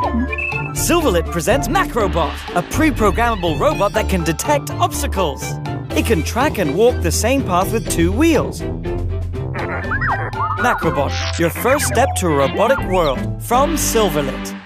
Silverlit presents Macrobot, a pre-programmable robot that can detect obstacles. It can track and walk the same path with 2 wheels. Macrobot, your first step to a robotic world from Silverlit.